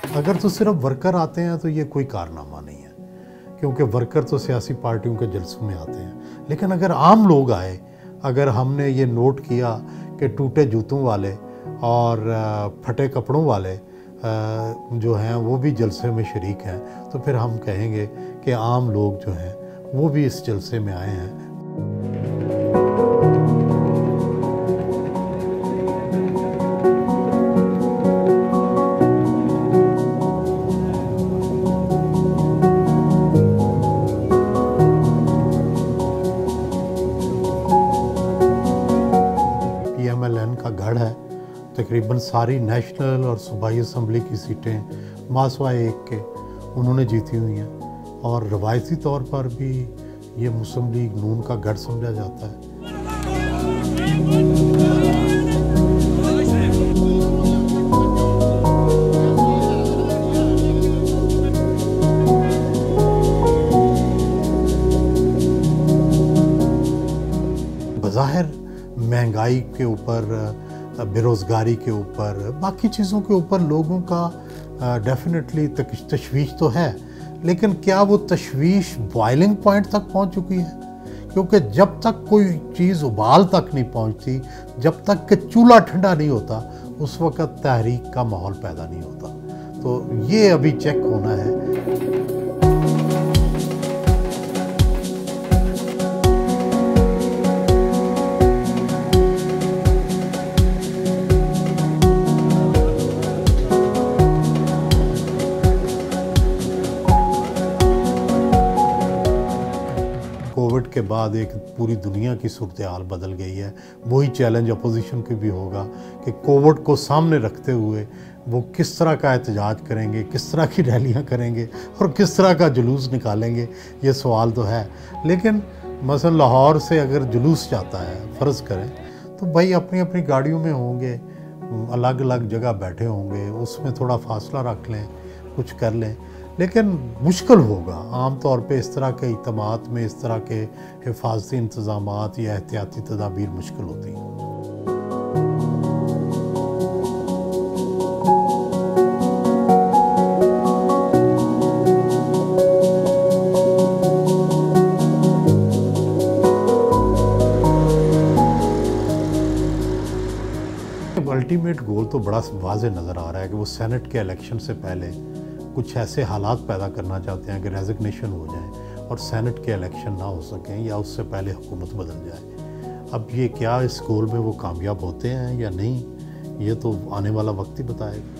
اگر تو صرف ورکر آتے ہیں تو یہ کوئی کارنامہ نہیں ہے، کیونکہ ورکر تو سیاسی پارٹیوں کے جلسوں میں آتے ہیں، لیکن اگر عام لوگ آئے، اگر ہم نے یہ نوٹ کیا کہ ٹوٹے جوتوں والے اور پھٹے کپڑوں والے جو ہیں وہ بھی جلسے میں شریک ہیں، تو پھر ہم کہیں گے کہ عام لوگ جو ہیں وہ بھی اس جلسے میں آئے ہیں۔ PMLN کا گڑھ ہے، تقریباً ساری نیشنل اور صوبائی اسمبلی کی سیٹیں ماسوائے ایک کے انہوں نے جیتی ہوئی ہیں، اور روایتی طور پر بھی یہ مسلم لیگ نون کا گڑھ سمجھا جاتا ہے۔ بظاہر مہنگائی کے اوپر، بے روزگاری کے اوپر، باقی چیزوں کے اوپر لوگوں کا ڈیفینیٹلی تشویش تو ہے، لیکن کیا وہ تشویش بوائلنگ پوائنٹ تک پہنچ چکی ہے؟ کیونکہ جب تک کوئی چیز ابال تک نہیں پہنچتی، جب تک کہ چولہا ٹھنڈا نہیں ہوتا، اس وقت تحریک کا ماحول پیدا نہیں ہوتا۔ تو یہ ابھی چیک ہونا ہے۔ کووڈ کے بعد ایک پوری دنیا کی صورتحال بدل گئی ہے۔ وہی چیلنج اپوزیشن کی بھی ہوگا کہ کووڈ کو سامنے رکھتے ہوئے وہ کس طرح کا احتجاج کریں گے، کس طرح کی ریلیاں کریں گے اور کس طرح کا جلوس نکالیں گے، یہ سوال تو ہے۔ لیکن مثلا لاہور سے اگر جلوس جاتا ہے، فرض کریں، تو بھائی اپنی اپنی گاڑیوں میں ہوں گے، الگ الگ جگہ بیٹھے ہوں گے، اس میں تھوڑا فاصلہ رکھ لیں، کچھ کر لیں، لیکن مشکل ہوگا۔ عام طور پہ اس طرح کے اجتماعات میں اس طرح کے حفاظتی انتظامات یا احتیاطی تدابیر مشکل ہوتی ہیں۔ الٹیمیٹ گول تو بڑا واضح نظر آ رہا ہے کہ وہ سینٹ کے الیکشن سے پہلے کچھ ایسے حالات پیدا کرنا چاہتے ہیں کہ ریزگنیشن ہو جائیں اور سینٹ کے الیکشن نہ ہو سکیں یا اس سے پہلے حکومت بدل جائے۔ اب یہ کیا اس گول میں وہ کامیاب ہوتے ہیں یا نہیں، یہ تو آنے والا وقت ہی بتائے گا۔